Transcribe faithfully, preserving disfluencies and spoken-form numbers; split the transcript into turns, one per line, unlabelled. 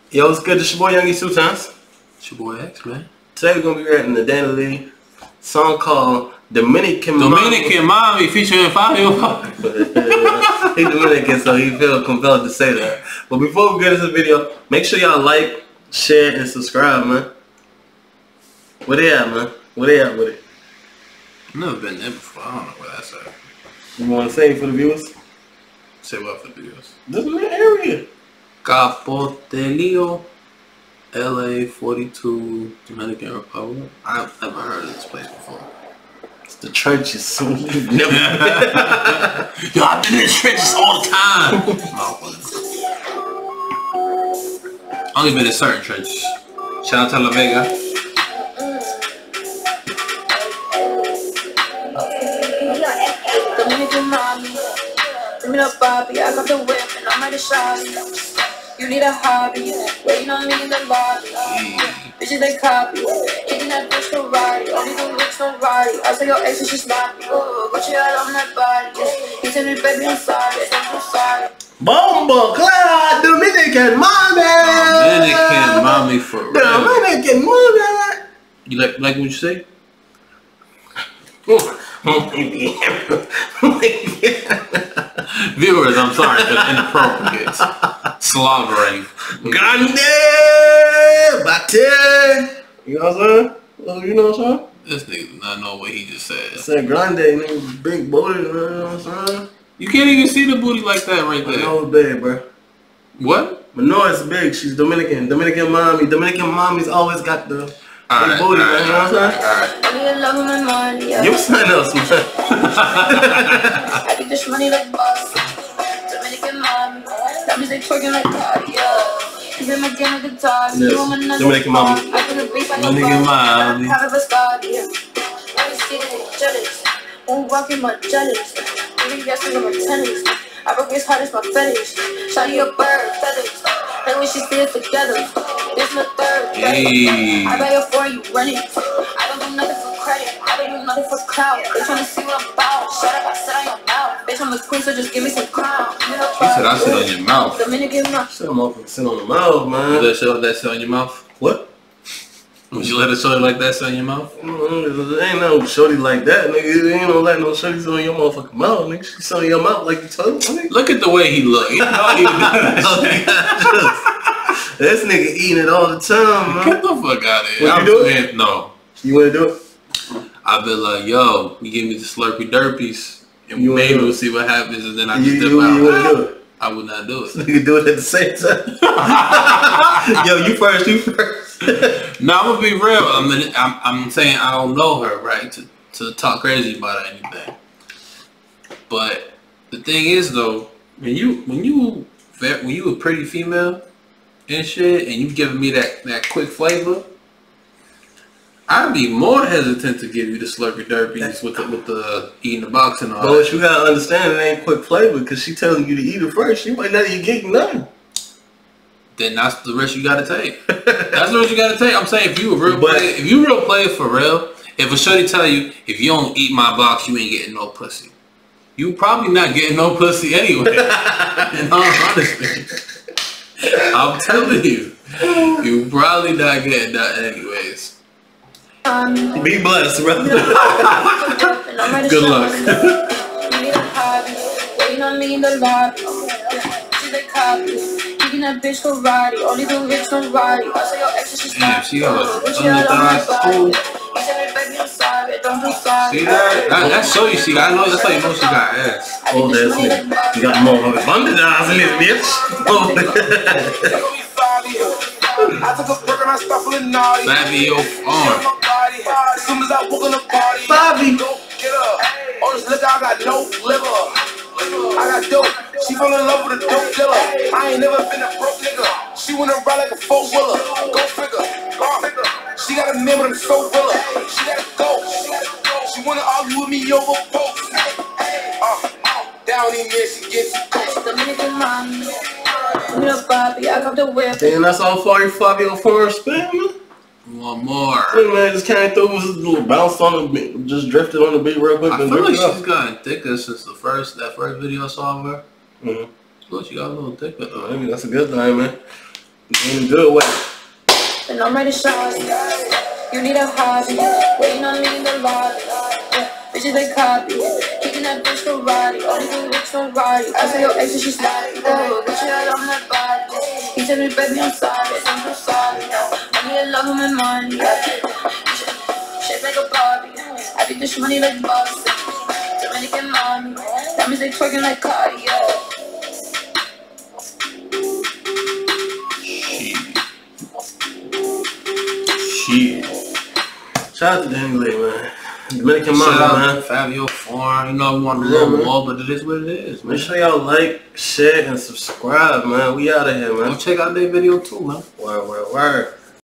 Yo, what's good? It's your boy Youngie Two Times.
It's your boy X, man.
Today we're gonna be reacting to Danny Lee song called Dominican
Dominican Mommy, Mommy featuring Fabio.
He's Dominican, so he feels compelled to say that. But before we get into the video, make sure y'all like, share, and subscribe, man. Where they at, man? Where they at with it?
I've never been there before. I don't know where that's at.
You want to say it for the viewers?
Say what for the viewers?
This is the area.
Capotelio, L A forty-two, Dominican Republic. I've never heard of this place before.
It's the trenches, so you've never.
Yo, I've been in the trenches all the time. Only been in certain trenches. Shout out to La Vega.
Dominican mommy, give me the Bobby, I got the whip and I'm ready to shawty. You need a hobby, waiting on me in the lobby. Bitches they copy, kicking that bitch Ferrari. Only the rich nobody. I say your ex is just sloppy. Oh, got you out on that body. He said me, baby, I'm sorry, I'm sorry.
Bomba Clara, Dominican mommy.
Dominican mommy for real.
Dominican mommy.
You like like what you say? Viewers, I'm sorry for the inappropriate slobbering.
Grande Bate. You know what I'm saying? Well, you know what I'm saying?
This nigga does not know what he just said.
I said grande, nigga, big booty, you know what I'm saying?
You can't even see the booty like that right there.
I know it's big, bro.
What?
But no, it's big. She's Dominican. Dominican mommy. Dominican mommy's always got the
All
big
right,
booty,
all
man.
right,
You know what I'm saying?
all right.
I need a love of my money, yeah.
Give us something else, man.
I get this money like boss. Dominican mommy, that means they twerking like God, yeah. He's in my game like guitar.
Yes. Dominican mommy.
I feel the beat like
Dominican mommy.
Have a scar, yeah. I was getting jealous. Won't walk in my jealous. Even guessing on my tennis. I broke his heart, it's my fetish. Shawty your bird, feathers. And when she stays together, it's my third.
Hey.
I buy your phone, you run it. I don't do nothing for credit. I don't do nothing for clout. They tryna see what I'm about. Shut up, I sit on your mouth. Bitch, I'm a queen, so just give me some crown.
He said I sit on your mouth.
Dominican mouth.
Sit motherfucker sit on the mouth,
You
man.
let show that sit on your mouth?
What?
Would you let it show like that sit on your mouth?
Mm, there ain't no shorty like that, nigga. You ain't no let no shorty sit on your motherfucking mouth, nigga. She sit on your mouth like you told me, nigga.
Look at the way he look. He know he doing that shit.
This nigga eating it all the time, man.
Get the fuck out of here.
Would you
I'm
do it?
saying no.
You wanna do it?
I've been like, yo, you give me the Slurpee Derpies, and
You wanna
maybe
do
we'll
it?
see what happens, and then I
You,
just
you,
dip
you
out.
wanna do it?
I would not do it.
Nigga do it at the same time. Yo, you first, you first.
No, I'm gonna be real. I'm, in, I'm, I'm saying I don't know her, right? To to talk crazy about her or anything. But the thing is, though, when you when you when you a pretty female and shit, and you giving me that that quick flavor, I'd be more hesitant to give you the Slurpee Derpies with the with the eating the box and all
But
that.
what you gotta understand, it ain't quick flavor, because she telling you to eat it first. She might not even get nothing.
Then that's the risk you gotta take. That's the risk you gotta take. I'm saying if you a real
But-
player, if you real player for real, if a shorty tell you if you don't eat my box, you ain't getting no pussy. You probably not getting no pussy anyway. In all honesty, I'm telling you, you probably not getting that anyways.
Um,
Be blessed, brother.
Good luck.
You need a hobby, waiting on me in the lobby. She's a copy. Kicking that bitch Ferrari, only the rich nobody. I say your ex is just
Damn, she got a
What you out on my
underthigh.
body? He said me, baby, I'm sorry, don't do sorry.
See that? That, that show you she got. I know that's how you know she got ass.
I
Oh,
get this
that's
money
it.
like Bobby.
You got more of it. Bundle in this bitch. Oh.
I took a break and I stopped feeling naughty.
Fabio arm.
My body. As soon as I walk in the party,
Bobby.
go get up. On this liquor, I got no liver. I got dope. She fell in love with a dope dealer. I ain't never been a broke nigga. She wanna ride like a four wheeler. Go figure. Uh, she got a man, but I'm so willer. She gotta go. She wanna argue with me over post. Uh, down in there, she gets close.
Dominican mommy, give me the Bobby, I got the whip.
And that's all for Fabio Foreign spin, man.
One more.
Hey, man, just came through, was a little bounce on the beat, just drifted on the beat real quick.
I
and
feel like
drifted
she's
off.
gotten thicker since the first that first video I saw of her.
Mm-hmm.
Look, she got a little thicker though.
I mean, that's a good thing, man. In a good way.
And I'm ready to show you. You need a hobby. Waiting on me in the lobby. Yeah. Bitches they copy. Kicking that bitch karate. All these little bitches don't ride. I say your ex and she's sliding. Oh, bitch, you had on my body. He said me, baby, I'm sorry. I'm so sorry. I need to love him and money. Shape like a Barbie. I beat this money like Boston. Dominican mommy. That means they twerking like Cardi.
Shit. Shout out to Danny Lake, man. Dominican
Shout
Mama,
out
man.
to Fabio Foreign. You know we want to
Yeah,
love
man.
more, but it is what it is, man.
Make sure y'all like, share, and subscribe, man. We out of here, man.
Go check out their video too, man.
Word, word, word.